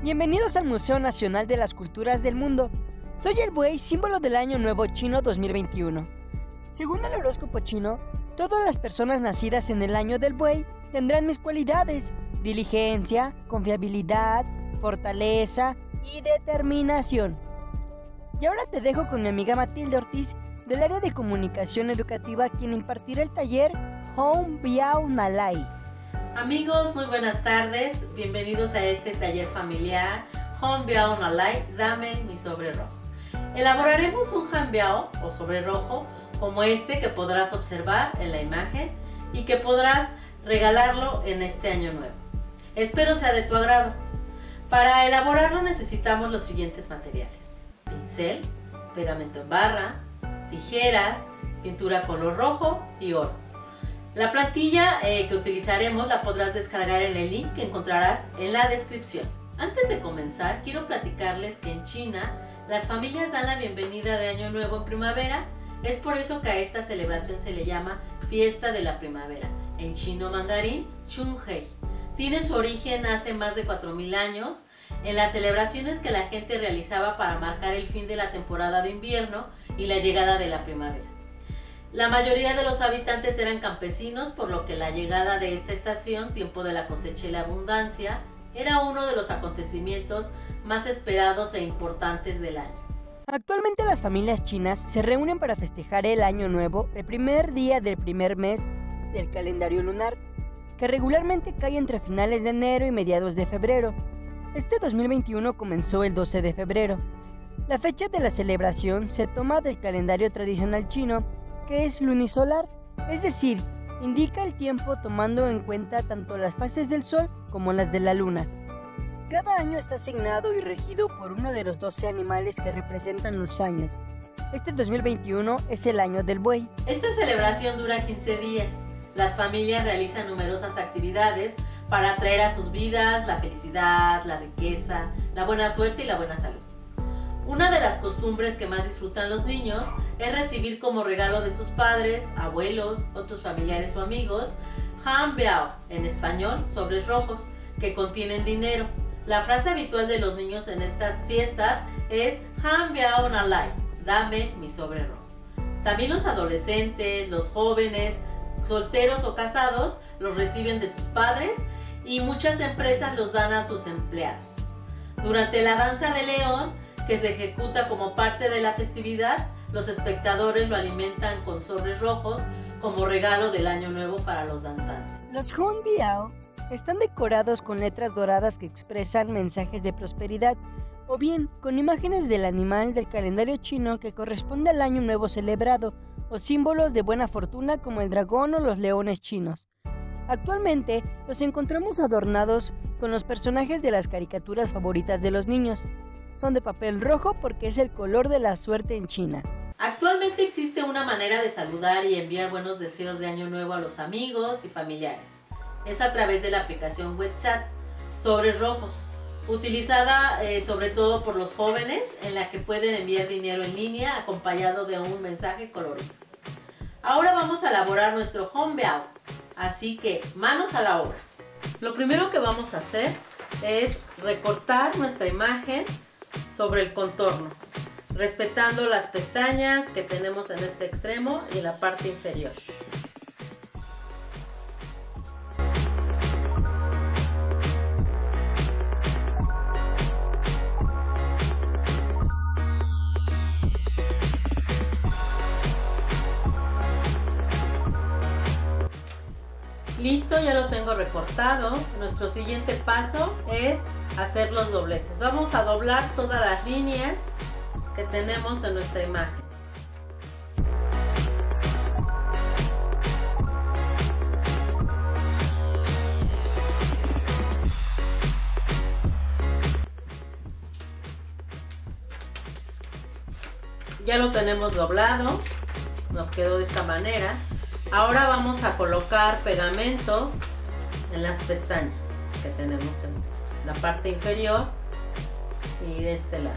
Bienvenidos al Museo Nacional de las Culturas del Mundo. Soy el buey, símbolo del Año Nuevo Chino 2021. Según el horóscopo chino, todas las personas nacidas en el año del buey tendrán mis cualidades: diligencia, confiabilidad, fortaleza y determinación. Y ahora te dejo con mi amiga Matilde Ortiz del área de comunicación educativa, quien impartirá el taller Hong Biao Nalai. Amigos, muy buenas tardes, bienvenidos a este taller familiar Hong Biao Nalai, dame mi sobre rojo. Elaboraremos un Han Biao o sobre rojo como este que podrás observar en la imagen y que podrás regalarlo en este año nuevo. Espero sea de tu agrado. Para elaborarlo necesitamos los siguientes materiales: pincel, pegamento en barra, tijeras, pintura color rojo y oro. La plantilla que utilizaremos la podrás descargar en el link que encontrarás en la descripción. Antes de comenzar, quiero platicarles que en China las familias dan la bienvenida de Año Nuevo en primavera. Es por eso que a esta celebración se le llama Fiesta de la Primavera, en chino mandarín Chunhei. Tiene su origen hace más de 4000 años en las celebraciones que la gente realizaba para marcar el fin de la temporada de invierno y la llegada de la primavera. La mayoría de los habitantes eran campesinos, por lo que la llegada de esta estación, tiempo de la cosecha y la abundancia, era uno de los acontecimientos más esperados e importantes del año. Actualmente las familias chinas se reúnen para festejar el Año Nuevo el primer día del primer mes del calendario lunar, que regularmente cae entre finales de enero y mediados de febrero. Este 2021 comenzó el 12 de febrero. La fecha de la celebración se toma del calendario tradicional chino, que es lunisolar, es decir, indica el tiempo tomando en cuenta tanto las fases del sol como las de la luna. Cada año está asignado y regido por uno de los 12 animales que representan los años. Este 2021 es el año del buey. Esta celebración dura 15 días. Las familias realizan numerosas actividades para atraer a sus vidas la felicidad, la riqueza, la buena suerte y la buena salud. Una de las costumbres que más disfrutan los niños es recibir como regalo de sus padres, abuelos, otros familiares o amigos, Han Biao, en español, sobres rojos, que contienen dinero. La frase habitual de los niños en estas fiestas es Han Biao Nalai, dame mi sobre rojo. También los adolescentes, los jóvenes, solteros o casados los reciben de sus padres y muchas empresas los dan a sus empleados. Durante la danza de león, que se ejecuta como parte de la festividad, los espectadores lo alimentan con sobres rojos como regalo del año nuevo para los danzantes. Los Hong Biao están decorados con letras doradas que expresan mensajes de prosperidad, o bien con imágenes del animal del calendario chino que corresponde al año nuevo celebrado, o símbolos de buena fortuna como el dragón o los leones chinos. Actualmente los encontramos adornados con los personajes de las caricaturas favoritas de los niños. Son de papel rojo porque es el color de la suerte en China. Actualmente existe una manera de saludar y enviar buenos deseos de año nuevo a los amigos y familiares. Es a través de la aplicación WeChat Sobres Rojos, utilizada sobre todo por los jóvenes, en la que pueden enviar dinero en línea acompañado de un mensaje colorido. Ahora vamos a elaborar nuestro Hong Biao, así que manos a la obra. Lo primero que vamos a hacer es recortar nuestra imagen sobre el contorno, respetando las pestañas que tenemos en este extremo y en la parte inferior. Listo, ya lo tengo recortado. Nuestro siguiente paso es hacer los dobleces. Vamos a doblar todas las líneas que tenemos en nuestra imagen. Ya lo tenemos doblado, nos quedó de esta manera. Ahora vamos a colocar pegamento en las pestañas que tenemos en la parte inferior y de este lado.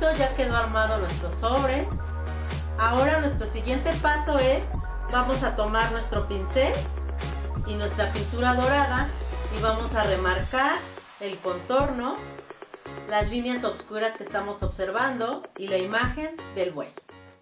Listo, ya quedó armado nuestro sobre. Ahora nuestro siguiente paso es, vamos a tomar nuestro pincel y nuestra pintura dorada y vamos a remarcar el contorno, las líneas oscuras que estamos observando y la imagen del buey.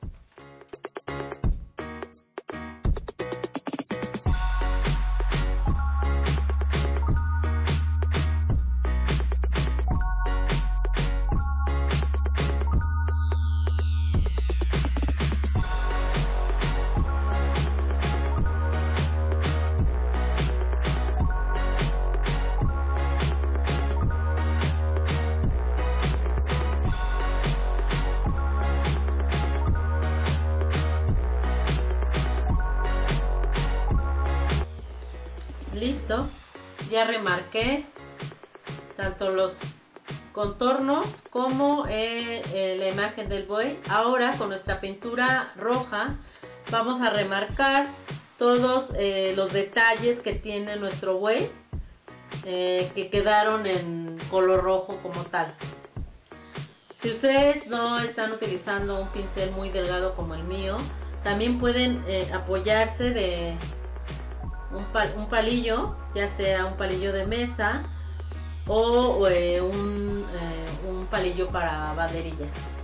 Listo, ya remarqué tanto los contornos como la imagen del buey. Ahora con nuestra pintura roja vamos a remarcar todos los detalles que tiene nuestro buey, que quedaron en color rojo como tal. Si ustedes no están utilizando un pincel muy delgado como el mío, también pueden apoyarse de un palillo, ya sea un palillo de mesa o un palillo para banderillas.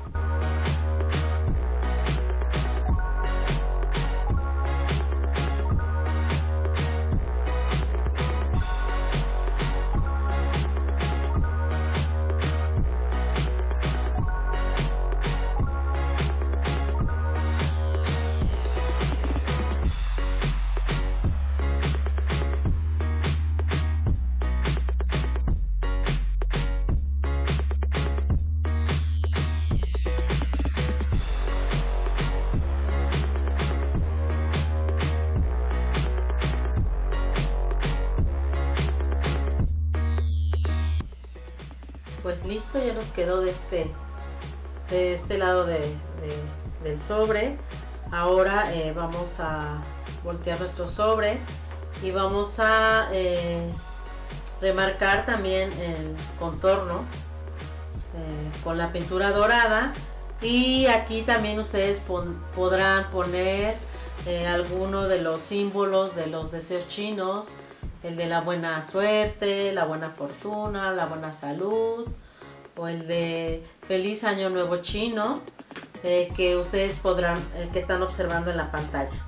Pues listo, ya nos quedó de este lado del sobre. Ahora vamos a voltear nuestro sobre y vamos a remarcar también el contorno con la pintura dorada. Y aquí también ustedes podrán poner alguno de los símbolos de los deseos chinos. El de la buena suerte, la buena fortuna, la buena salud, o el de feliz año nuevo chino, que ustedes podrán, que están observando en la pantalla.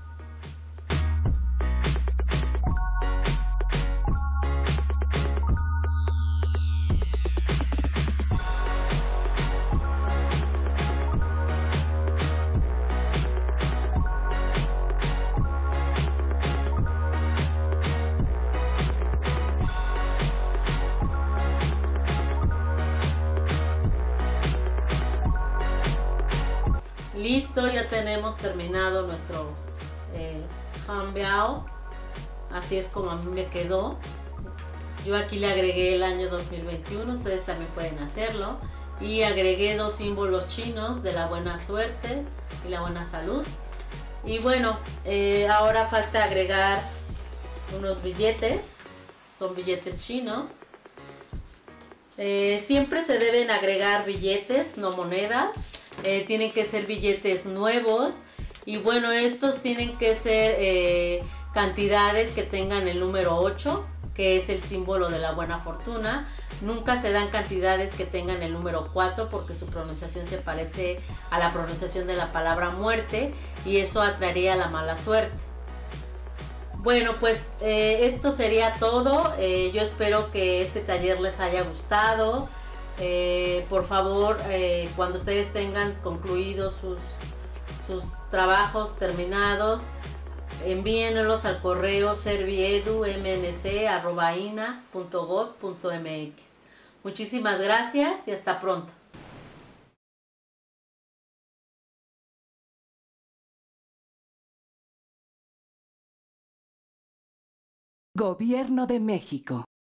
Listo, ya tenemos terminado nuestro hanbiao. Así es como a mí me quedó. Yo aquí le agregué el año 2021, ustedes también pueden hacerlo. Y agregué dos símbolos chinos de la buena suerte y la buena salud. Y bueno, ahora falta agregar unos billetes, son billetes chinos. Siempre se deben agregar billetes, no monedas. Tienen que ser billetes nuevos y bueno, estos tienen que ser cantidades que tengan el número 8, que es el símbolo de la buena fortuna. Nunca se dan cantidades que tengan el número 4 porque su pronunciación se parece a la pronunciación de la palabra muerte y eso atraería la mala suerte. Bueno, pues esto sería todo. Yo espero que este taller les haya gustado. Por favor, cuando ustedes tengan concluidos sus trabajos terminados, envíenlos al correo serviedu.mnc@ina.gov.mx. Muchísimas gracias y hasta pronto. Gobierno de México.